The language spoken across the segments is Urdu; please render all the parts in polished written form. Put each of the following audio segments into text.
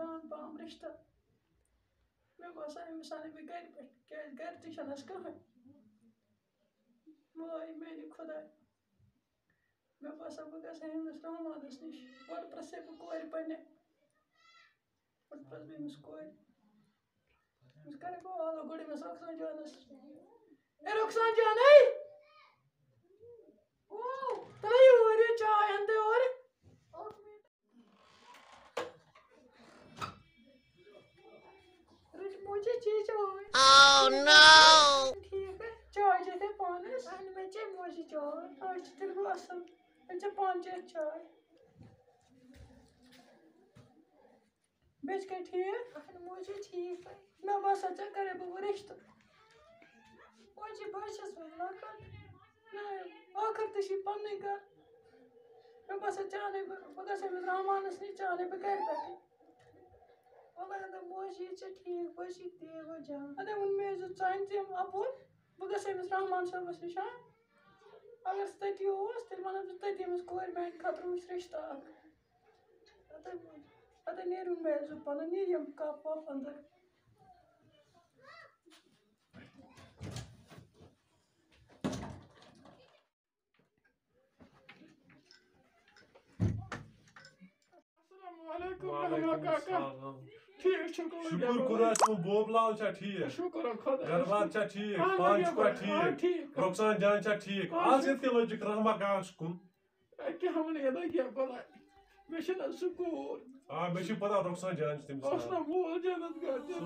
جان پام رشتہ مے باسان أمِس اَنے بہٕ گرِ پٮ۪ٹھ کیٛازِ گرِ تہِ چھَنہٕ اَسہِ کٕہٕنۍ وٲے میٛانہِ خۄداے مےٚ باسان بہٕ گژھٕ ہا أمِس رحمانَس نِش گۄڈٕ پرٛژھے بہٕ کورِ پنٛنہِ گۄڈٕ پرٛژھٕ بہٕ أمِس کورِ أمِس کَرے بہٕ آلو گۄڈٕ أمِس رۄخسان جانَس اے رۄخسان جانے ترٛٲیِو اوٗرۍ یہِ چاے اَنتہٕ اورٕ رٕچ موجی چی چاے ٹھیٖک ہے چاے چیٚتھے پانَس اَہَن مےٚ چے موجی چاے اچھا تیٚلہِ گوٚو اَصٕل مےٚ ژےٚ پانہٕ چیٚتھ چاے بیٚیہِ چھِ کیٛاہ ٹھیٖک اَہَن موجی ٹھیٖک ہے مےٚ باسان ژےٚ کَرے بہٕ رِشتہٕ موجی بہٕ حظ چھَس وۄنۍ لۄکٕٹ نہ ٲخٕر تہِ چھی پنٛنُے گَرٕ مےٚ باسان ژےٚ اَنے بہٕ گژھٕ أمِس رحمانَس نِش ژےٚ اَنے بہٕ گرِ پٮ۪ٹھٕے وَلہٕ اَدٕ موجی ژےٚ ٹھیٖک بہٕ چھِ تی گوٚو جان اَدے ووٚن مےٚ زِ ژٕ اَنہِ تِم اَپور بہٕ گژھٕ أمِس رحمان صٲبَس نِش ہاں اگر سُہ تٔتی اوس تیٚلہِ وَنَس بہٕ تٔتی أمِس کورِ میٛانہِ خٲطرٕ وٕچھ رِشتہٕ اَکھ اَدے نیرُن مےٚ زٕ پَنُن نیر یِم کَپ وَپ أنٛدٕر شکر خدا بوب لال چھا ٹھیک گربار چھا ٹھیک پان چھا ٹھیک رۄخسان جان چھا ٹھیک آز ییٚتہِ کیٛاہ لٔجِکھ رحما کاکَس کُن کیٛاہ وَنہٕ یَتھ کیٛاہ بَلاے مےٚ چھِنہٕ سکوٗل آ مےٚ چھِ پتہ رۄخسان جان چھِ تٔمِس اوس نا مول جنت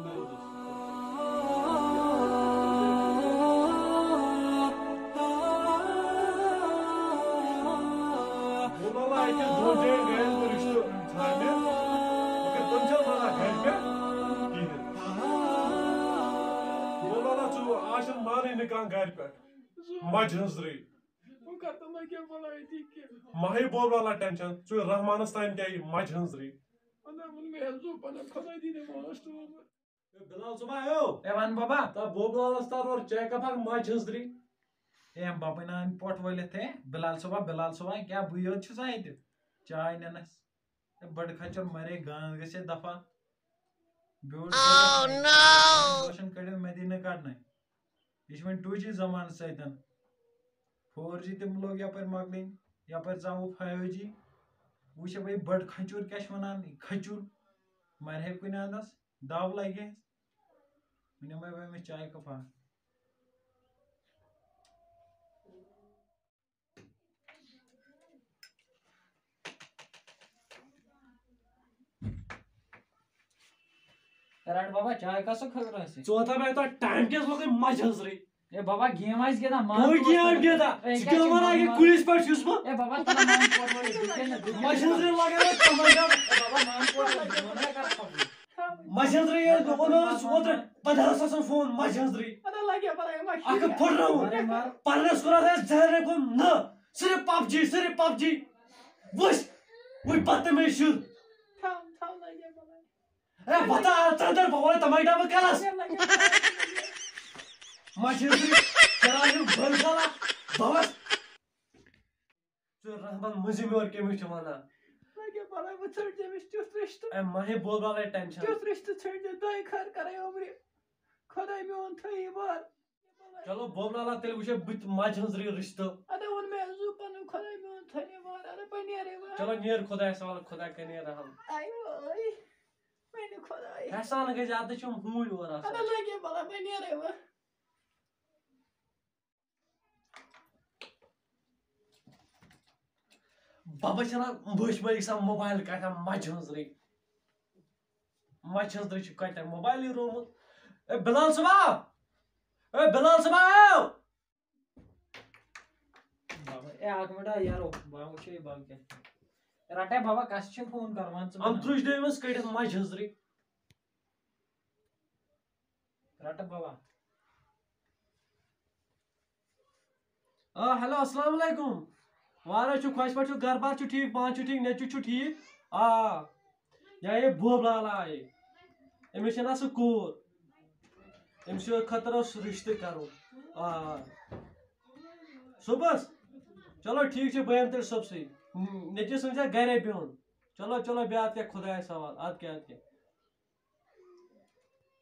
گھر پہ مجھ ہنزری ماہی بول والا ٹینشن ژٕ رحمانس تام کیٛاہ مجھ ہنزری بلال صبح اے ون بابا تا بوب لالس تار اور چیک اپ مجھ ہنزری اے بابا نان پوٹ ولت ہے بلال صبح کیا بہٕ یوت چھُسا اتہِ چاے نِنس بڑٕ کھچر مرے گاند گژھِ دفعہ روشن کڑو مےٚ دی نہٕ کڑنٕے یہ چھُ وۄنۍ 2G زمانہٕ سۭتۍ 4G تِم لوگ یپٲرۍ مۄکلٕنۍ یپٲرۍ ژاوُو 5G وٕچھ بھائی بڑٕ کھچور کیٛاہ چھِ ونان کھچور مرہے کُنہِ اندس دب لگہِ وۄنۍ نِمے بہٕ أمِس چاے کپ اکھ رٹ بابا چاے کس خٲطرٕ ٲسۍ ژوتا مےٚ تو ٹایم کیٛاہ لوگُے مجھ ہنزری اے بابا گیم آسہِ گِنٛدان کوٚر گیم گِنٛدان ژٕ کیٛاہ ونان یہِ کُلِس پٮ۪ٹھ چھُس بہٕ اے بابا مجھ ہنزری لگان کمنڈر مجھ ہنزری اوس اوترٕ 50,000 فون مجھ ہنزری اکھ پھٹراوُن پرنس کوٚر اَتھ ذہنٕے کوٚر نہ صرف پب جی وٕچھ وٕچھ بدتمیز شُر اے بتا ژندر بہٕ وَنَے تماے ڈبہٕ کَرس مجھ ہنزری چلاوِ بٔلۍ سالا بَوَس ژٕ رحمان مٔنٛزِم یورٕ کٔمِس چھِ وَنان اے ماہی بول والا ٹینشن چلو بوب لالا تیٚلہِ وٕچھے بہٕ تہِ مجھ ہنزری رِشتہٕ چلو نیر خۄدایس حوالہٕ خۄدا کَرِ رحم احسان گژھِ اَدٕ چھُم ہوٗنۍ اورٕ آسان بابا چھَنا بٔچھ مٲلِک سان موبایل کَتھا مجھ ہنزری چھُ کَتٮ۪ن موبایلٕے روومُت اے بلال صبح آو اے اکھ مِنٹ یارو بہٕ وٕچھے یہِ بگ کیٛاہ رٹے بابا کس چھِ فون کران ژٕ اَنترٛوش دٔیمِس کٔڑِتھ مجھ ہنزری رٹ بابا ہیلو السلام علیکم واریاہ چھُ خۄش پٲٹھۍ چھُ گرٕ بار چھُ ٹھیٖک پانہٕ چھُ ٹھیٖک نیٚچوٗ چھُ ٹھیٖک آ یہِ بوب لالا آیے أمِس چھےٚ نا سُہ کوٗر أمۍ سٕنٛدِ خٲطرٕ اوس رِشتہٕ کرُن آ صُبحس چلو ٹھیٖک چھُ بہٕ یِمہٕ تیٚلہِ صُبسٕے نیٚچوِس ؤنۍ زِ گرے بِہُن چلو بیٚہہ اَدٕ کیٛاہ خۄدایس حوالہٕ اَدٕ کیٛاہ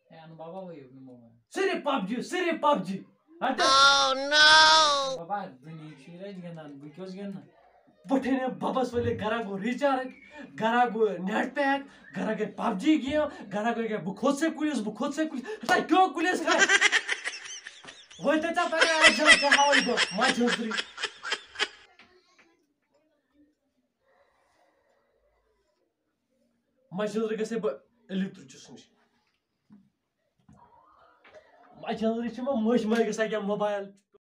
And Baba way of moment. صرف PUBG صرف PUBG hit Baba, the need she is gonna because again. بٹھنے ببس والے گھرا گو ریچارج گھرا گو نیٹ پیک گھرا گے PUBG گیم گھرا گے بہ خود سے کلس ہتا کیوں کلس کھا وہ تے تا پگا اجا کا ہاوی گو ماجھری ماجھری گسے بہ الیکٹر چس نش ماجھری چھ مش مے گسا کیا موبائل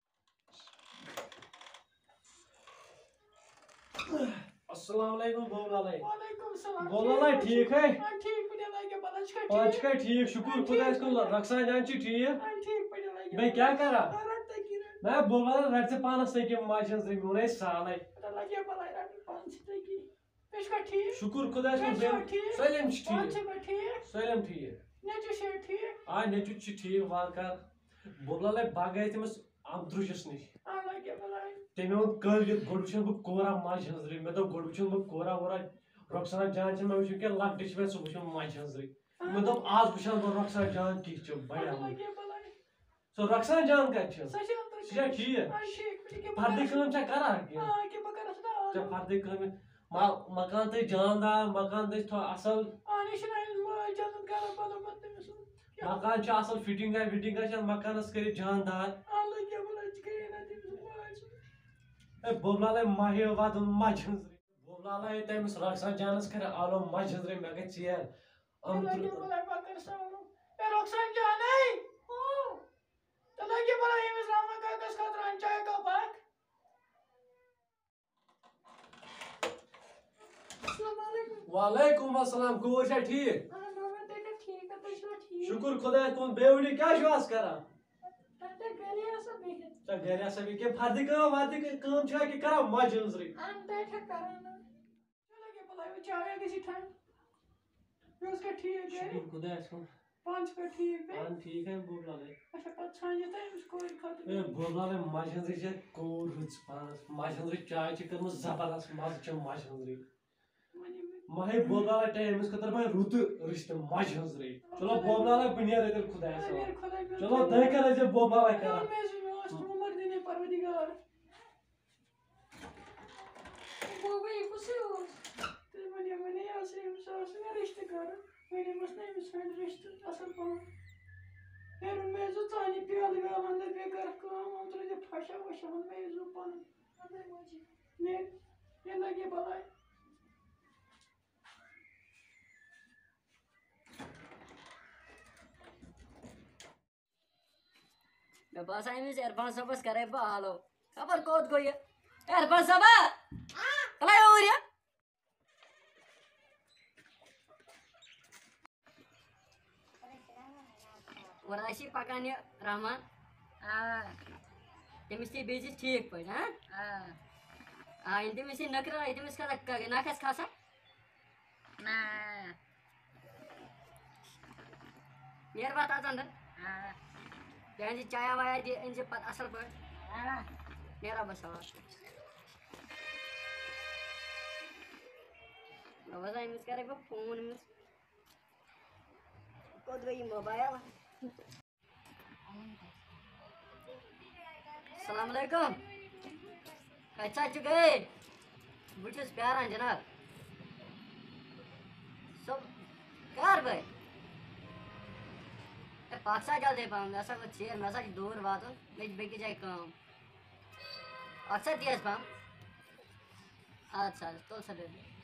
السلام علیکم بولالے وعلیکم السلام. بولالے ٹھیک ہے ٹھیک پڑھے لگے بلچ کا پانچ کا ٹھیک شکر خدا اس کو رکسا جان چھ ٹھیک ٹھیک پڑھے لگے میں کیا کرا رٹ تکیر میں بولالے رٹ سے پانس سے کہ ماجھری منے سالے لگے بلائے رٹ پانچ تکی پیش کا ٹھیک شکر خدا اس کو سلیم چھ پانچ ٹھیک کا ٹھیک سلیم ٹھیک نیچے شیر ٹھیک آ نیچو چھ ٹھیک وار کر بولالے باگے تمس امدروجس نش لگے بلائے تمہیں وون کل گۄڈٕ وٕچھن بہٕ کورا ماجھنزری مےٚ دوٚپ گۄڈٕ وٕچھن بہٕ کورا وورا رۄخسانا جان چھِ مےٚ وٕچھُن کینٛہہ لۄکٹہِ چھِ مےٚ سُہ وٕچھُن ماجھنزری مےٚ دوٚپ آز وٕچھن بہٕ رۄخسانا جان کِژھ چھِ بڑیا لگے بلائے سۄ رۄخسانا جان کتہِ چھِ سچ سۄ چھا ٹھیٖک ٹھیک فردٕ کٲم چھا کران کینٛہہ کہ بہ کرس نا ژےٚ فردٕ کٲم مکان تہِ جاندار مکان تہِ اصل آنی چھنہ ماج جنت گھر بنومت تٔمِس مکان چھُ اصل فٹنگا وٹنگا چھِ مکانس کٔرِتھ جاندار لگے بلائے گٔیے نہ تٔمِس ماج اے بوبلالے ماہی واتُن ماجھنزری بوبلالے تٔمِس رۄخسانا جانس کَرِ آلو ماجھنزری مےٚ گٔے ژیر لگے بلائے بکر سامو اے رخسان جان اے تو لگے بلائے أمِس راما کاکس خٲطرٕ اَن چاے کپ اکھ السلام علیکم وعلیکم السلام کوٗر چھا ٹھیٖک بابا تُہۍ ٹھیٖک تُہۍ چھِوا ٹھیٖک شکر خدا کُن بیٚیہِ ؤنِو کیٛاہ چھِو آز کران تۄہہِ گرے آسان بِہِتھ ژےٚ گرِ آسا بیٚیہِ کینٛہہ فردِ کٲم چھا کہِ کران ماجھنزری تۄہہِ کیٛاہ کران لگے بلائے وۄنۍ چاے گژھِ ٹھنڈ بیٚیہِ اوس کا ٹھیٖک گرِ شکر خدا کُن پانہٕ چھُکھا ٹھیٖک بیٚیہِ پانہٕ ٹھیٖک ہے بوبلالے اچھا پتہٕ ژھانٛجہِ تۄہہِ أمِس کورِ خٲطرٕ اے بوبلالے ماجھنزری چھےٚ کوٗر ہٕژ پانس ماجھنزری چاے چھِ کٔرمٕژ زبردست مزٕ چھُ ماجھنزری ماہی بوبلالے ٹے أمِس خٲطرٕ وۄنۍ رُتہٕ رِشتہٕ ماجھنزری چلو بوبلالے بہٕ نیرٕ تیٚلہِ خۄدایس حوالہٕ چلو دۄیہِ کر ٲسۍ زِ بوبلالے کران عمر دِنے پروردگار بابا یہِ کُسٕے اوس تُہۍ ؤنِو آسہِ أمِس آسہِ نا رِشتہٕ کَرُن ؤنِمَس نا أمِس ژھانٛڈ رِشتہٕ اَصٕل پَہم نیرُن مےٚ ٲسۍزیو ژانہِ پیالہٕ ویالہٕ اَنٛدر بیٚیہِ کَرَکھ کٲم یِم ترٛٲیزِ پھَشا وَشا مےٚ ٲسۍزیو پَنُن نیرِ یہِ لگے بلاے مےٚ باسان أمِس عرفان صٲبَس کَرے بہٕ آلو خبر کوٚت گوٚو یہِ عرفان صٲبا کَلے اوٗرۍ یہِ اور آسی پَکان یہِ رحمان تٔمِس تہِ بیٚیہِ ٹھیٖک پٲٹھۍ ییٚلہِ تٔمِس یہِ نٔکرٕ تٔمِس کھسان نَکھَس کھسان نیر واتھ اَژ اَنٛدر بیٚیہِ أنۍ زِ چایا وایا دِ أنۍ زِ پَتہٕ اَصٕل پٲٹھۍ نیرا بہٕ سوال مےٚ باسان أمِس کَرے بہٕ فون أمِس کوٚت گوٚو یہِ موبایل السلام علیکم کَتہِ سا چھُ گٲڑۍ بہٕ چھُس پیاران جِناب کر بھائی پاک سا جلدی پہم مےٚ ہسا گوٚو ژیر مےٚ ہسا چھُ دوٗر واتُن مےٚ چھِ بیٚکِس جایہِ کٲم اکھ سا تیز پہم اَدٕ سا تُل سا ڈٔبۍ